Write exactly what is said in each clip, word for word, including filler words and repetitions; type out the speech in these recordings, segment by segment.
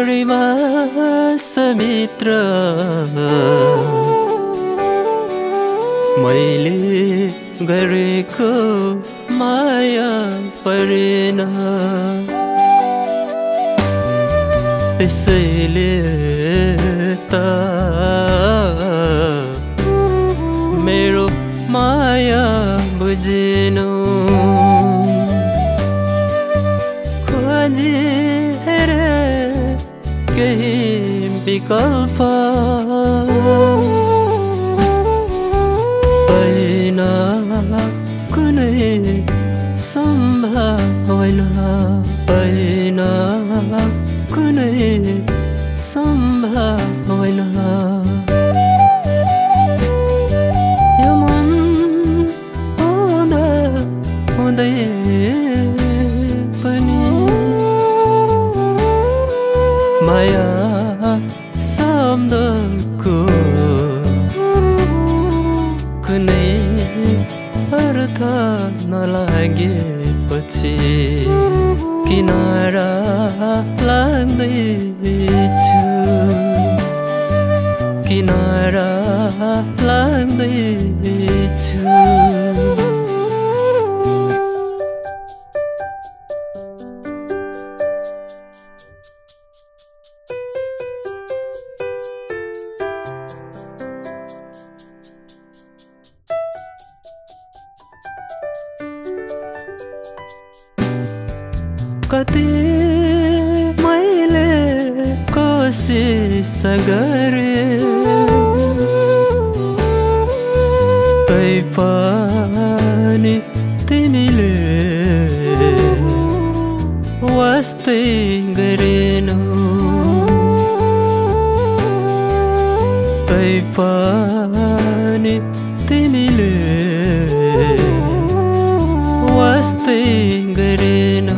पूर्णिमा समित्र मैले गरेको माया परेन त्यसैले त मेरो माया बुझेनौ खोजी हेरे केही विकल्प पाइन कुनै सम्भावना पाइन कुनै सम्भावना यो मन हुँदा हुँदै पनि माया शब्दको कुनै अर्थ नलागेपछि किनारा लाग्दैछु किनारा लाग्दैछु कति मैले कोसिस गरे तैपनि तिमीले वास्तै गरेनौ तैपनि तिमीले वास्तै गरेनौ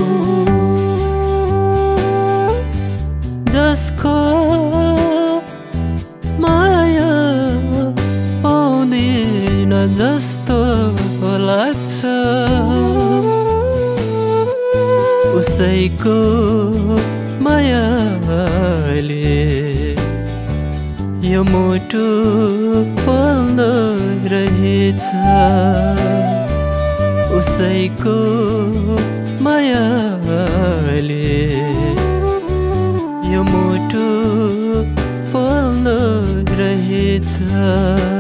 जसको माया पाउँदिन जस्तो लाग्छ उसैको मायाले यो मुटु पोल्दो रहेछ उसैको मायाले यो मुटु पोल्दो रहेछ।